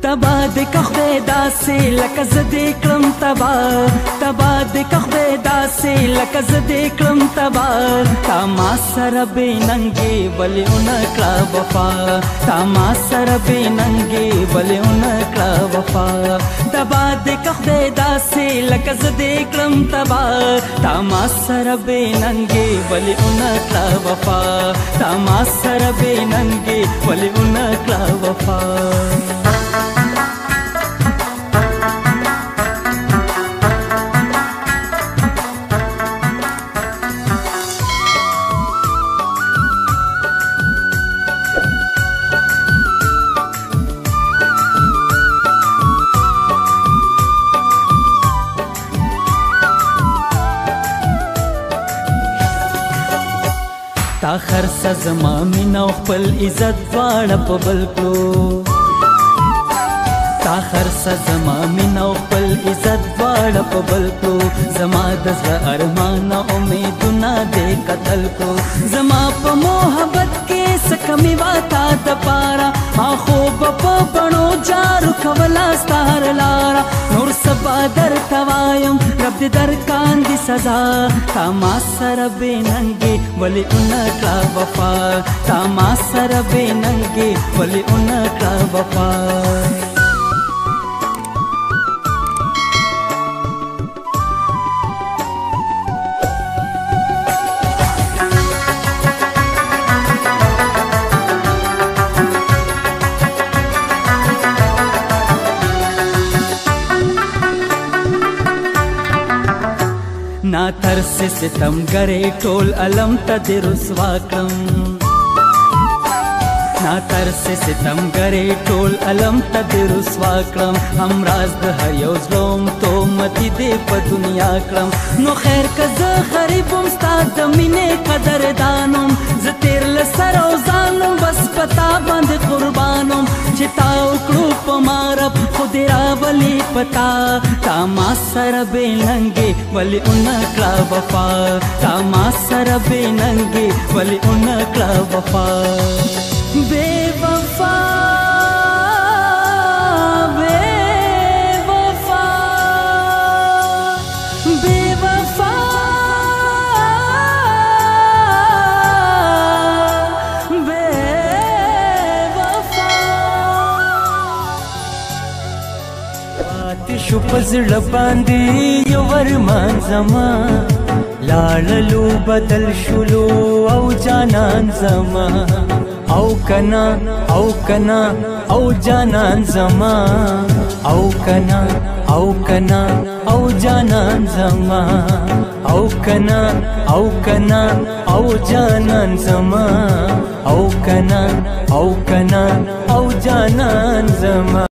تبا دې که خدای داسې لکه زه دې کړم تبا تبا دې که خدای داسې لکه زه دې کړم تبا تا ما سره بې ننګې ولې ونه کړه وفا تا ما سره بې ننګې ولې ونه کړه وفا تبا دې که خدای داسې لکه زه دې کړم تبا تا ما سره بې ننګې ولې ونه کړه وفا تا ما سره بې ننګې ولې ونه کړه وفا تا خرڅه زما مینه او خپل عزت دواړه په بل کړو تا خرڅه زما مینه او خپل عزت دواړه په بل کړو زما د زړه ارمانه امیدونه دې قتل کړو زما په محبت کې څه کمي وه تا دپاره ما خوب په بڼو جارو کوله ستا هر لاره نور سبا درته وایم رب دې درکاندي سزا تا ما سره بې ننګې ولې ونه کړه وفا تا ما سره بې ننګې ولې ونه کړه وفا نا ترس ستم گرے ټول علم ته دې رسوا کړم نا ترس ستم گرے ټول علم ته دې رسوا کړم همراز د هر یو ظلم تهمتي دې په دنیا کړم نو خیر که زه غریب وم ستا د مینې قدردانم زه تېر له سر او ځانم بس په تا باندې قربانم چې تا وکړو په ما رب خو دې راولي په تا تا ما سره بې ننګې ولې ونه کړه وفا تا ما سره بې ننګې ولې ونه کړه وفا بے وفا بے وفا بے وفا بے وفا پاتې شو په زړه باندې یو ارمان زما لاړلو بدل شولو او جانان زما او کنا او جانان زما او کنا او جانان زما او کنا او جانان زما او کنا او جانان زما